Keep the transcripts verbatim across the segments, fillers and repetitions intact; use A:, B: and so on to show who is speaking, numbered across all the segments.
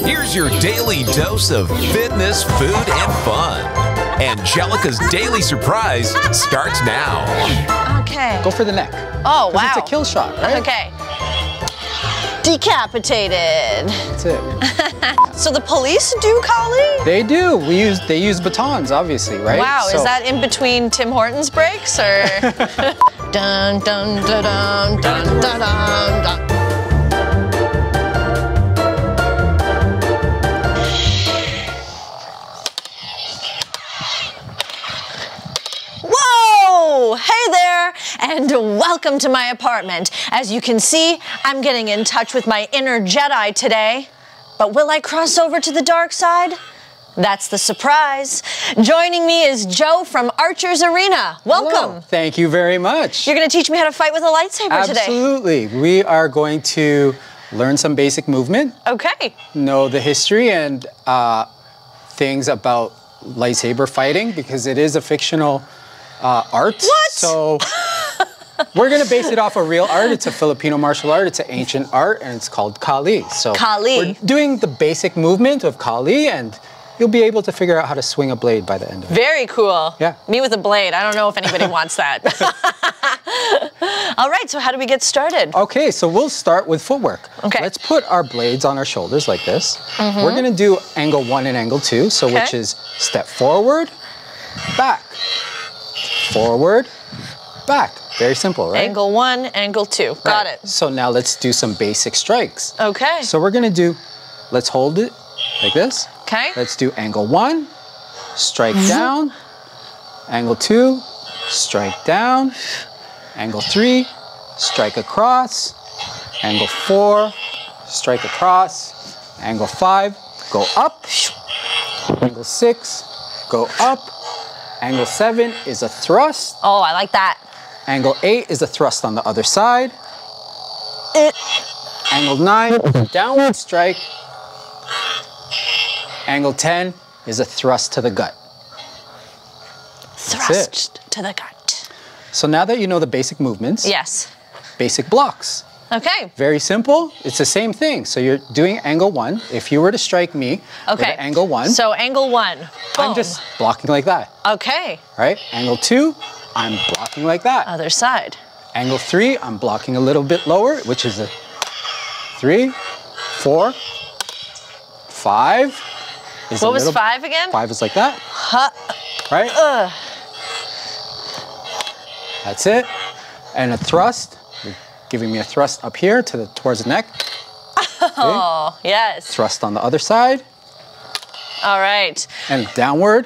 A: Here's your daily dose of fitness, food, and fun. Angelica's Daily Surprise starts now.
B: Okay.
C: Go for the neck.
B: Oh, wow.
C: It's a kill shot, right?
B: Okay. Decapitated.
C: That's it.
B: So the police do Kali?
C: They do. We use they use batons, obviously, right?
B: Wow,
C: So-
B: is that in between Tim Hortons breaks or? Dun dun dun dun dun dun dun dun. Whoa! Hey there, and welcome to my apartment. As you can see, I'm getting in touch with my inner Jedi today. But will I cross over to the dark side? That's the surprise. Joining me is Joe from Archer's Arena. Welcome.
C: Hello. Thank you very much.
B: You're going to teach me how to fight with a lightsaber today.
C: Absolutely. We are going to learn some basic movement,
B: Okay.
C: know the history and uh, things about lightsaber fighting because it is a fictional uh, art.
B: What?
C: So we're going to base it off of real art. It's a Filipino martial art. It's an ancient art, and it's called Kali. So
B: Kali.
C: we're doing the basic movement of Kali, and you'll be able to figure out how to swing a blade by the end of it.
B: Very cool.
C: Yeah.
B: Me with a blade. I don't know if anybody wants that. All right, so how do we get started?
C: Okay, so we'll start with footwork.
B: Okay.
C: Let's put our blades on our shoulders like this. Mm-hmm. We're gonna do angle one and angle two, so
B: Okay.
C: which is step forward, back, forward, back. Very simple, right?
B: Angle one, angle two. Got
C: Right.
B: it.
C: So now let's do some basic strikes.
B: Okay.
C: So we're gonna do, let's hold it like this.
B: Okay.
C: Let's do angle one, strike down, angle two, strike down, angle three, strike across, angle four, strike across, angle five, go up, angle six, go up, angle seven is a thrust,
B: Oh, I like that.
C: angle eight is a thrust on the other side,
B: It.
C: angle nine is a downward strike, angle ten is a thrust to the gut.
B: Thrust to the gut.
C: So now that you know the basic movements,
B: Yes.
C: basic blocks.
B: Okay.
C: Very simple. It's the same thing. So you're doing angle one. If you were to strike me with
B: Okay.
C: an angle one,
B: So angle one.
C: I'm
B: Boom.
C: just blocking like that,
B: Okay.
C: right? Angle two, I'm blocking like that.
B: Other side.
C: Angle three, I'm blocking a little bit lower, which is a three, four, five. Is a
B: What was
C: little-
B: five again?
C: Five is like that,
B: Huh.
C: right?
B: Ugh.
C: That's it. And a thrust, you're giving me a thrust up here to the towards the neck.
B: Oh, yes.
C: Thrust on the other side,
B: All right.
C: and downward.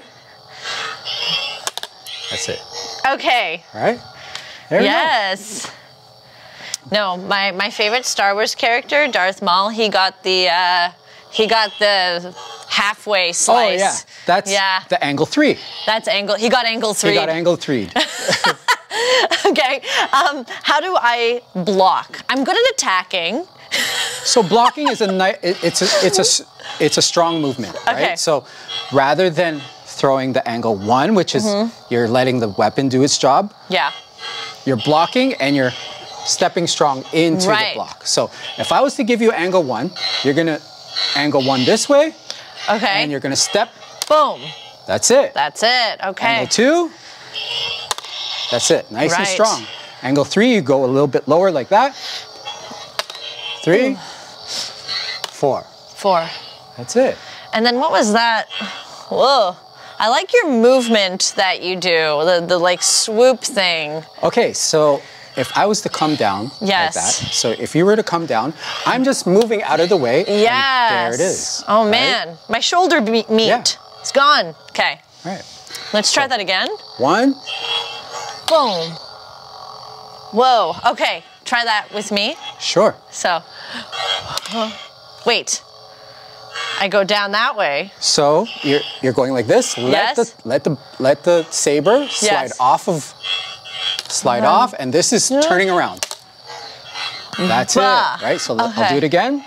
C: That's it,
B: Okay.
C: right? There we go.
B: Yes. No, my, my favorite Star Wars character, Darth Maul, he got the uh, he got the halfway
C: Oh
B: slice.
C: yeah, that's
B: Yeah.
C: the angle three.
B: That's angle. He got angle three.
C: He got angle three.
B: Okay. Um, how do I block? I'm good at attacking.
C: So blocking is a ni- it, it's a it's a s- it's a strong movement, right?
B: Okay.
C: So rather than throwing the angle one, which is you're letting the weapon do its job,
B: Yeah.
C: you're blocking and you're stepping strong into
B: Right.
C: the block. So if I was to give you angle one, you're gonna angle one this way,
B: Okay.
C: and you're gonna step.
B: Boom.
C: That's it.
B: That's it. Okay.
C: Angle two. That's it. Nice and
B: Right.
C: strong. Angle three, you go a little bit lower like that. Three, four.
B: Four.
C: That's it.
B: And then what was that? Whoa. I like your movement that you do, the, the like swoop thing.
C: Okay, so if I was to come down
B: Yes.
C: like that, so if you were to come down, I'm just moving out of the way. and
B: Yes.
C: there it is.
B: Oh
C: right?
B: man, my shoulder be- meat.
C: Yeah.
B: It's gone. Okay.
C: Right.
B: Let's try that again.
C: One.
B: Boom. Whoa. Okay. Try that with me.
C: Sure.
B: So, wait. I go down that way.
C: So you're you're going like this. Let
B: Yes.
C: the let the let the saber slide
B: Yes.
C: off of slide
B: Uh-huh.
C: off, and this is turning around. That's
B: Bah.
C: it, right? So l- I'll
B: Okay.
C: do it again.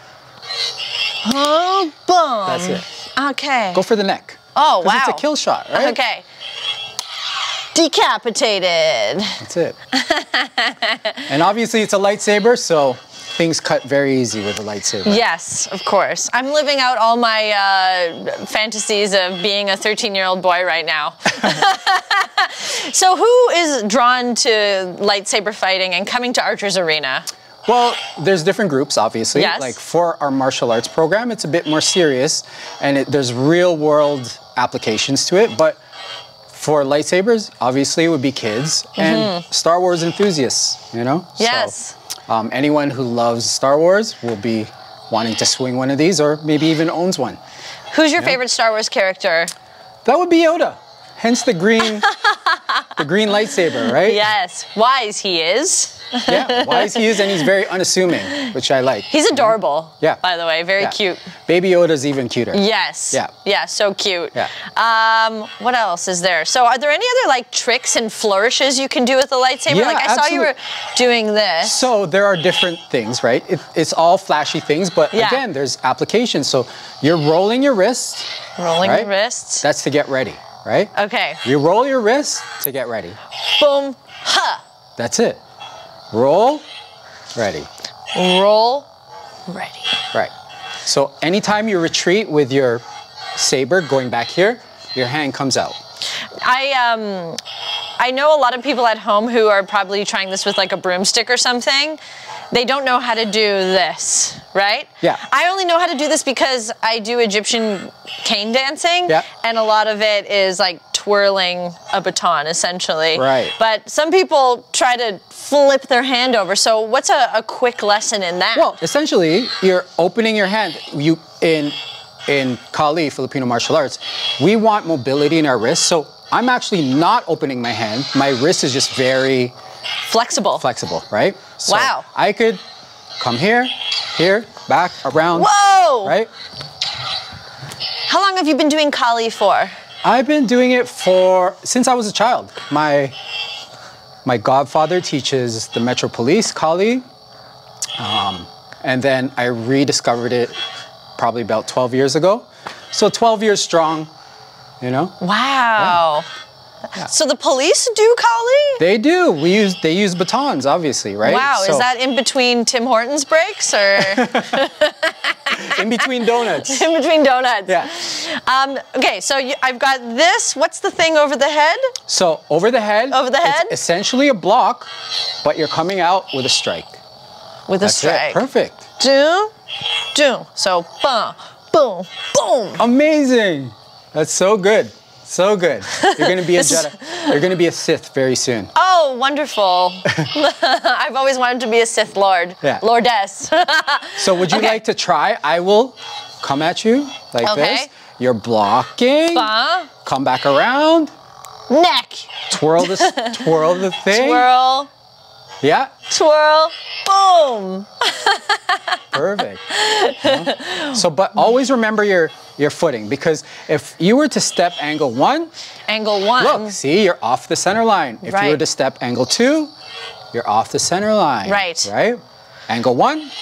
B: Oh, boom.
C: That's it.
B: Okay.
C: Go for the neck.
B: Oh,
C: 'Cause
B: wow.
C: It's a kill shot, right?
B: Okay. Decapitated.
C: That's it. And obviously it's a lightsaber, so things cut very easy with a lightsaber.
B: Yes, of course. I'm living out all my uh, fantasies of being a thirteen-year-old boy right now. So who is drawn to lightsaber fighting and coming to Archer's Arena?
C: Well, there's different groups, obviously.
B: Yes.
C: Like for our martial arts program, it's a bit more serious, and it, there's real-world applications to it. But for lightsabers, obviously, it would be kids and Star Wars enthusiasts, you know?
B: Yes.
C: So, um, anyone who loves Star Wars will be wanting to swing one of these or maybe even owns one.
B: Who's your favorite Star Wars character?
C: That would be Yoda. Hence the green, the green lightsaber, right?
B: Yes, wise he is.
C: Yeah, wise he is, and he's very unassuming, which I like.
B: He's adorable,
C: Yeah.
B: by the way, very
C: Yeah.
B: cute.
C: Baby Yoda's even cuter.
B: Yes.
C: Yeah.
B: Yeah, so cute.
C: Yeah.
B: Um, what else is there? So are there any other like tricks and flourishes you can do with the lightsaber?
C: Yeah,
B: like I saw you were
C: absolute-
B: doing this.
C: So there are different things, right? It, it's all flashy things, but
B: Yeah.
C: again, there's applications. So you're rolling your wrist.
B: Rolling
C: right?
B: your wrists.
C: That's to get ready, right?
B: Okay.
C: You roll your wrist to get ready.
B: Boom. Ha.
C: That's it. Roll, ready.
B: Roll. Ready.
C: Right. So anytime you retreat with your saber going back here, your hand comes out.
B: I um I know a lot of people at home who are probably trying this with like a broomstick or something. They don't know how to do this, right?
C: Yeah.
B: I only know how to do this because I do Egyptian cane dancing.
C: Yeah.
B: And a lot of it is like twirling a baton, essentially.
C: Right.
B: But some people try to flip their hand over. So what's a, a quick lesson in that?
C: Well, essentially, you're opening your hand. You in in Kali, Filipino martial arts, we want mobility in our wrists. So I'm actually not opening my hand. My wrist is just very
B: Flexible.
C: flexible, right? So
B: Wow.
C: I could come here, here, back, around.
B: Whoa!
C: Right?
B: How long have you been doing Kali for?
C: I've been doing it for since I was a child. My my godfather teaches the Metro Police Kali, um, and then I rediscovered it probably about twelve years ago. So twelve years strong, you know.
B: Wow. So the police do Kali?
C: They do. We use they use batons, obviously, right?
B: Wow,
C: So,
B: is that in between Tim Hortons breaks or
C: in between donuts?
B: in between donuts?
C: Yeah.
B: Um, okay, so you, I've got this. What's the thing over the head?
C: So over the head.
B: Over the head?
C: It's essentially a block, but you're coming out with a strike.
B: With a
C: That's
B: strike.
C: it. Perfect.
B: Do, do. So boom, boom, boom.
C: Amazing. That's so good. So good. You're gonna be a
B: This is-
C: Jedi. You're gonna be a Sith very soon.
B: Oh, wonderful. I've always wanted to be a Sith Lord.
C: Yeah.
B: Lordess.
C: So would you
B: Okay.
C: like to try? I will come at you like
B: Okay.
C: this. You're blocking.
B: Ba,
C: Come back around.
B: neck.
C: Twirl the twirl the thing.
B: Twirl,
C: Yeah.
B: twirl, boom.
C: Perfect. Yeah. So, but always remember your your footing, because if you were to step angle one,
B: Angle one.
C: look, see, you're off the center line. If you were
B: Right.
C: to step angle two, you're off the center line.
B: Right.
C: Right? Angle one,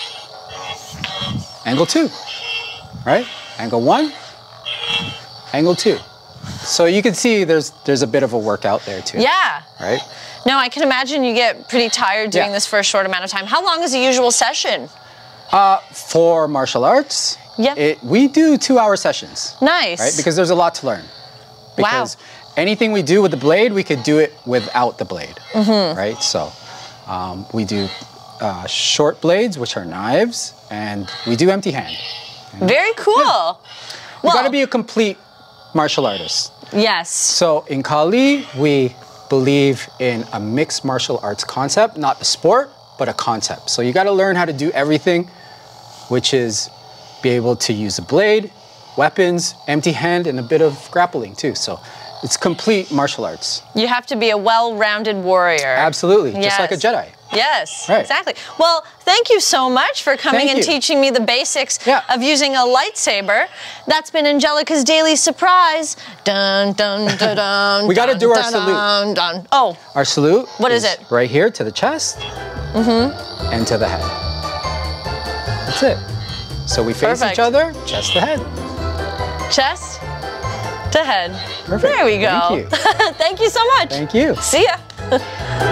C: angle two. Right? Angle one, angle two. So you can see there's there's a bit of a workout there too.
B: Yeah.
C: Right?
B: No, I can imagine you get pretty tired doing
C: Yeah.
B: this for a short amount of time. How long is a usual session?
C: Uh, for martial arts,
B: Yeah.
C: it, we do two-hour sessions.
B: Nice.
C: Right? Because there's a lot to learn.
B: Wow.
C: Because anything we do with the blade, we could do it without the blade.
B: Mm-hmm.
C: Right? So um, we do uh, short blades, which are knives, and we do empty hand.
B: Very cool.
C: You
B: Well,
C: gotta be a complete martial artist.
B: yes.
C: So in Kali, we believe in a mixed martial arts concept, not a sport, but a concept. So you gotta learn how to do everything, which is be able to use a blade, weapons, empty hand, and a bit of grappling too. So it's complete martial arts.
B: You have to be a well-rounded warrior.
C: Absolutely, just like a
B: Yes.
C: Jedi.
B: Yes,
C: Right.
B: exactly. Well, thank you so much for coming
C: Thank
B: and
C: you.
B: teaching me the basics
C: Yeah.
B: of using a lightsaber. That's been Angelica's Daily Surprise. Dun, dun, dun, dun.
C: We gotta
B: dun,
C: do our
B: dun,
C: salute.
B: Dun, dun. Oh,
C: Our salute
B: What is it?
C: right here to the chest and to the head. That's it. So we face
B: Perfect.
C: each other, chest to head.
B: chest to head.
C: Perfect.
B: There we go.
C: Thank you.
B: Thank you so much.
C: Thank you.
B: See ya.